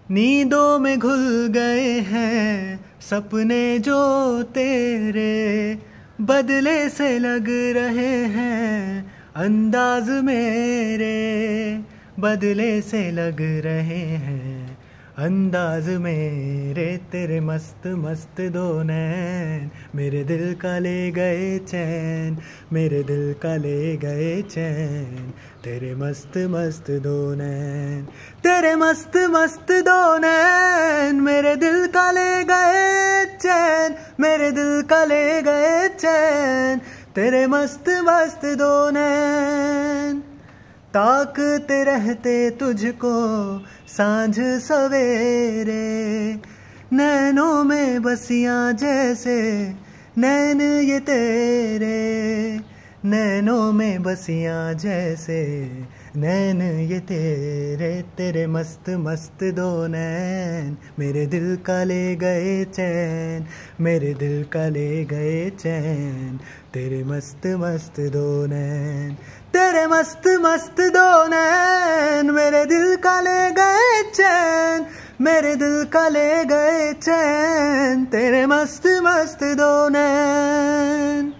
नींदों में घुल गए हैं सपने जो तेरे, बदले से लग रहे हैं अंदाज मेरे, बदले से लग रहे हैं अंदाज मेरे। तेरे मस्त मस्त दो नैन मेरे दिल का ले गए चैन, मेरे दिल का ले गए चैन। तेरे मस्त मस्त दो नैन, तेरे मस्त मस्त दो नैन मेरे दिल का ले गए चैन, मेरे दिल का ले गए चैन। तेरे मस्त मस्त दो नैन ताकते रहते तुझको सांझ सवेरे, नैनों में बसियां जैसे नैन ये तेरे, नैनों में बसियां जैसे नैन ये तेरे। तेरे मस्त मस्त दो नैन मेरे दिल का ले गए चैन, मेरे दिल का ले गए चैन। तेरे मस्त मस्त दो नैन, तेरे मस्त मस्त दो नैन मेरे दिल का ले गए चैन, मेरे दिल का ले गए चैन। तेरे मस्त मस्त दो नैन।